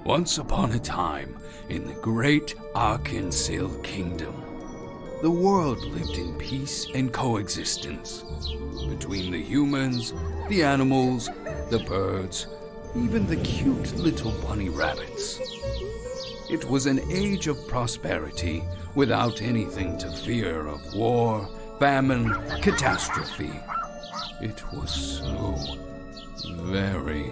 Once upon a time, in the great Arkansas Kingdom, the world lived in peace and coexistence between the humans, the animals, the birds, even the cute little bunny rabbits. It was an age of prosperity without anything to fear of war, famine, catastrophe. It was so very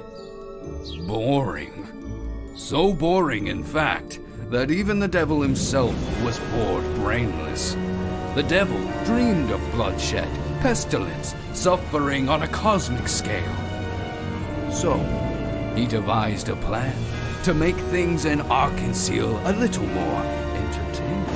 boring. So boring, in fact, that even the devil himself was bored brainless. The devil dreamed of bloodshed, pestilence, suffering on a cosmic scale. So, he devised a plan to make things in Arkansas a little more entertaining.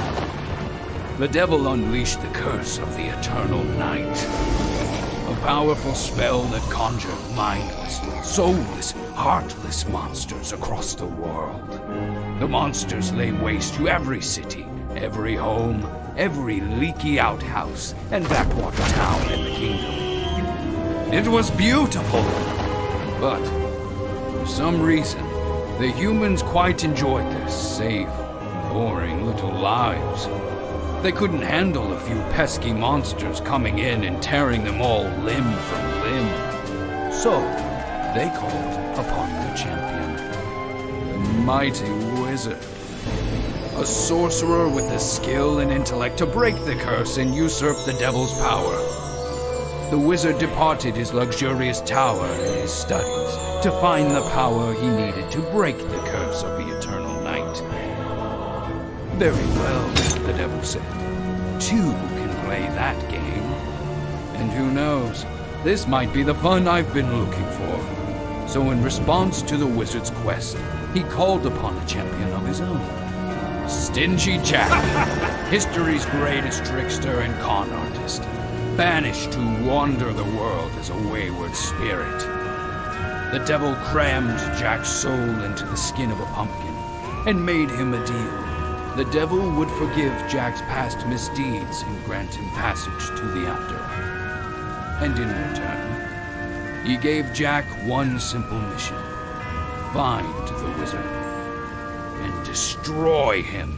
The devil unleashed the curse of the Eternal Night, a powerful spell that conjured mindless, soulless, heartless monsters across the world. The monsters lay waste to every city, every home, every leaky outhouse, and backwater town in the kingdom. It was beautiful, but for some reason, the humans quite enjoyed their safe, boring little lives. They couldn't handle a few pesky monsters coming in and tearing them all limb from limb. So, they called upon their champion, the mighty wizard. A sorcerer with the skill and intellect to break the curse and usurp the devil's power. The wizard departed his luxurious tower and his studies to find the power he needed to break the curse of the Eternal Night. Very well, the devil said. Two can play that game. And who knows, this might be the fun I've been looking for. So in response to the wizard's quest, he called upon a champion of his own. Stingy Jack, history's greatest trickster and con artist, banished to wander the world as a wayward spirit. The devil crammed Jack's soul into the skin of a pumpkin and made him a deal. The devil would forgive Jack's past misdeeds and grant him passage to the afterlife. And in return, he gave Jack one simple mission: find the wizard and destroy him.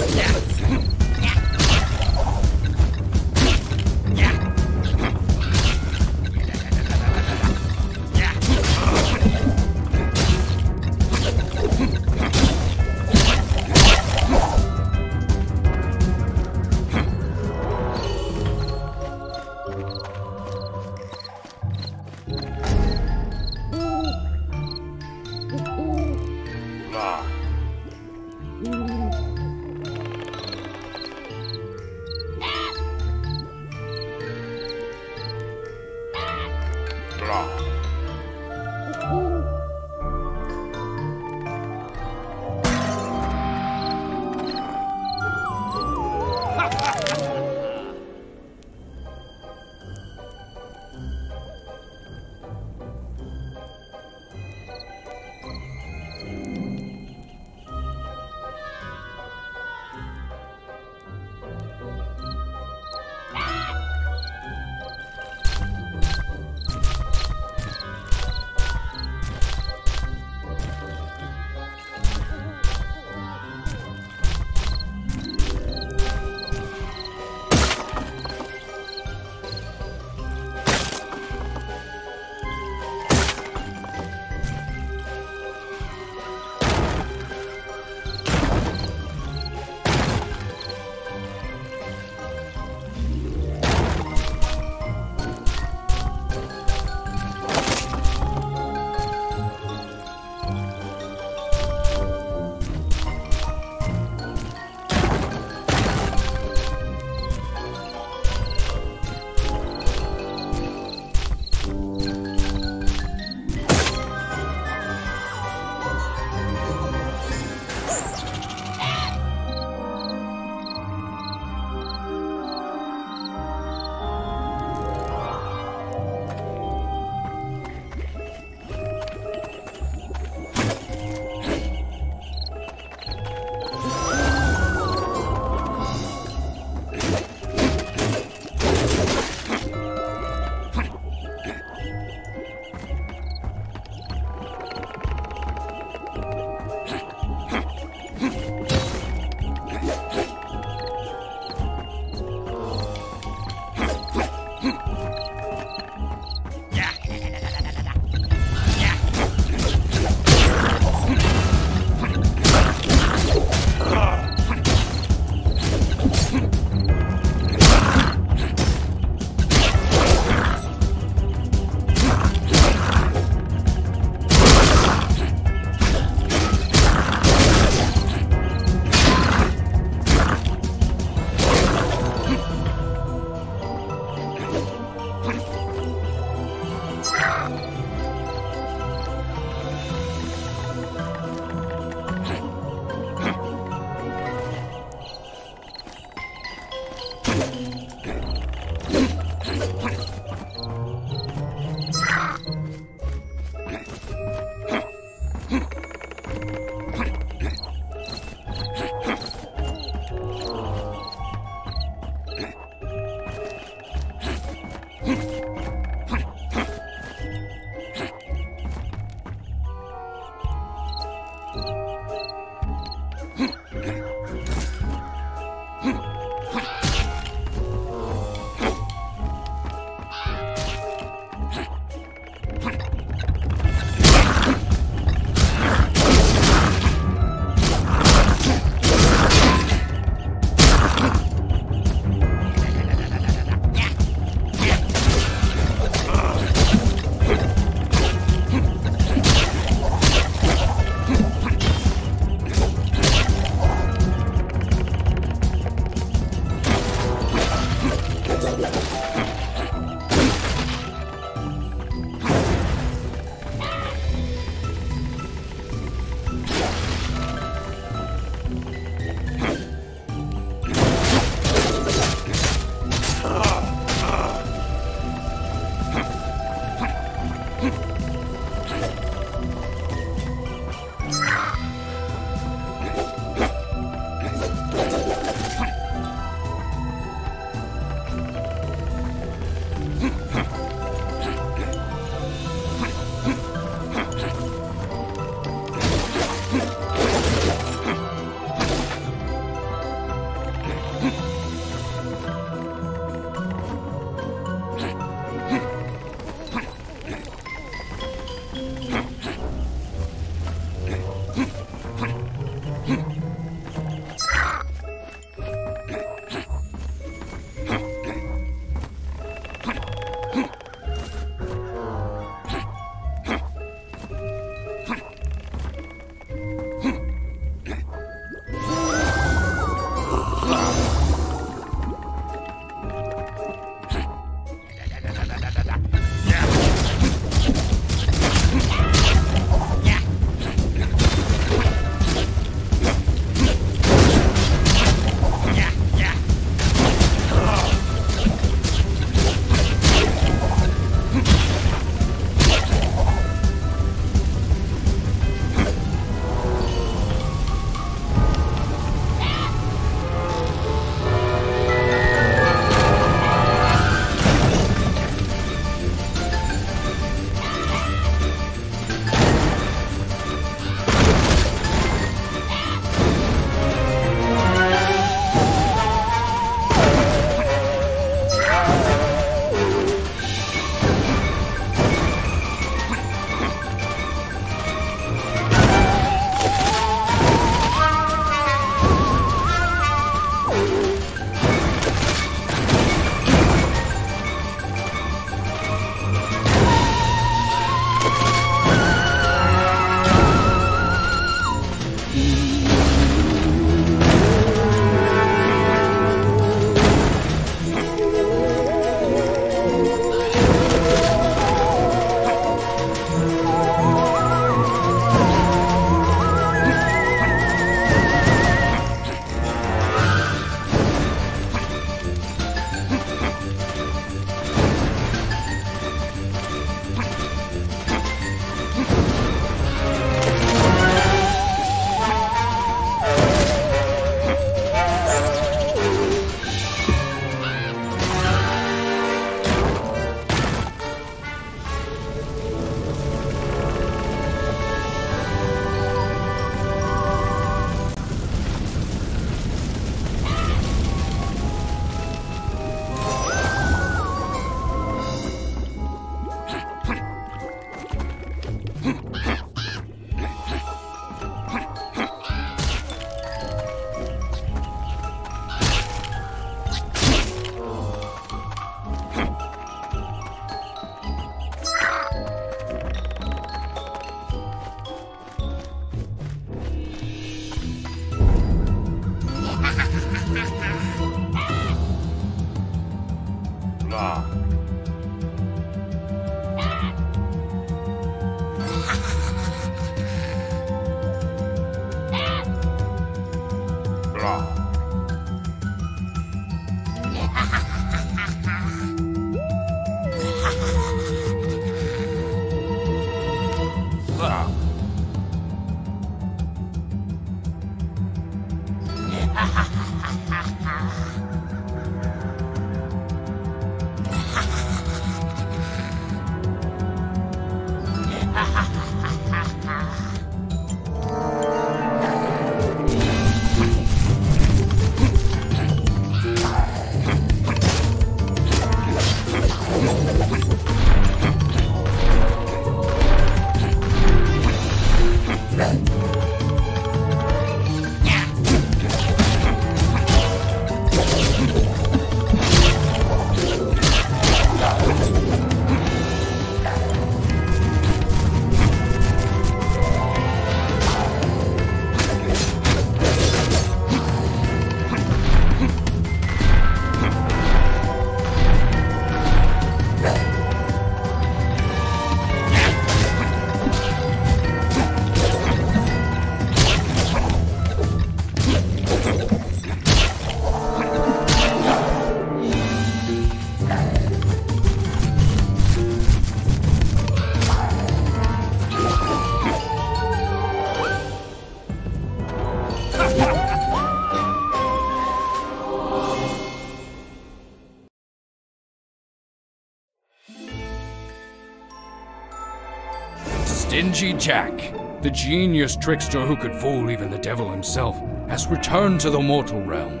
Stingy Jack, the genius trickster who could fool even the devil himself, has returned to the mortal realm.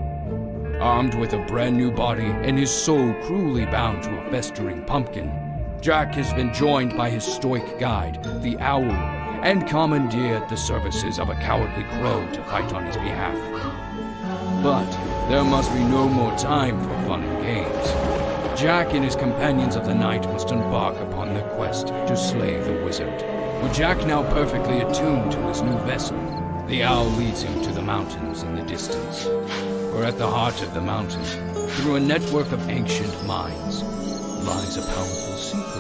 Armed with a brand new body and his soul cruelly bound to a festering pumpkin, Jack has been joined by his stoic guide, the Owl, and commandeered the services of a cowardly crow to fight on his behalf. But there must be no more time for fun and games. Jack and his companions of the night must embark upon their quest to slay the wizard. With Jack now perfectly attuned to his new vessel, the Owl leads him to the mountains in the distance. For at the heart of the mountain, through a network of ancient mines, lies a powerful secret.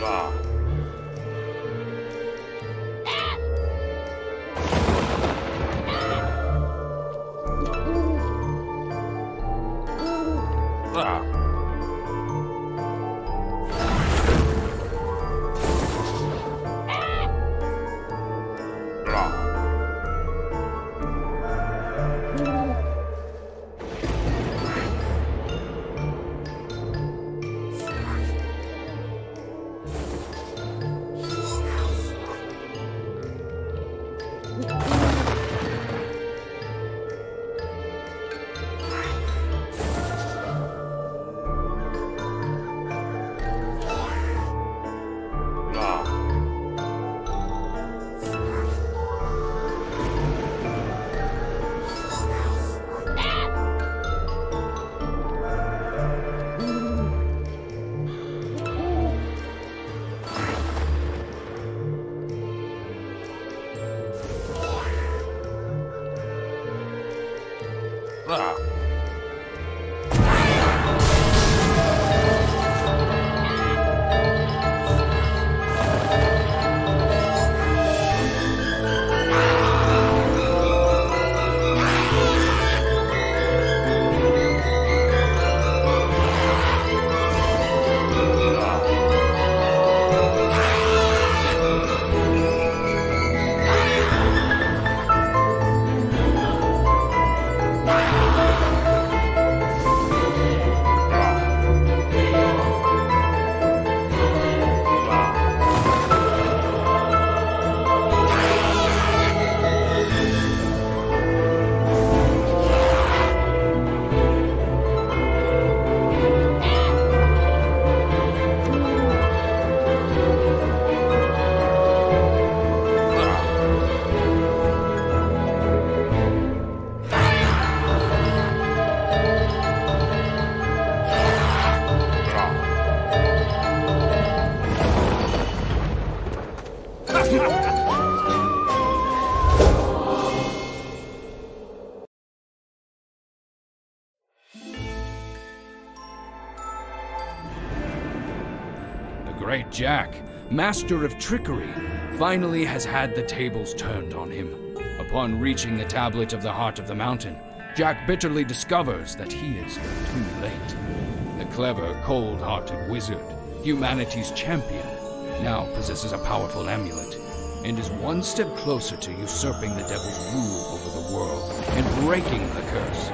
Great Jack, master of trickery, finally has had the tables turned on him. Upon reaching the tablet of the heart of the mountain, Jack bitterly discovers that he is too late. The clever, cold-hearted wizard, humanity's champion, now possesses a powerful amulet, and is one step closer to usurping the devil's rule over the world and breaking the curse.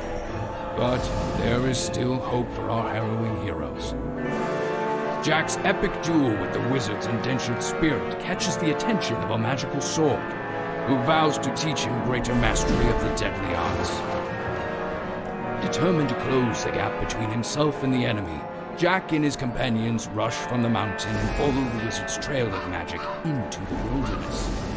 But there is still hope for our harrowing heroes. Jack's epic duel with the wizard's indentured spirit catches the attention of a magical sword, who vows to teach him greater mastery of the deadly arts. Determined to close the gap between himself and the enemy, Jack and his companions rush from the mountain and follow the wizard's trail of magic into the wilderness.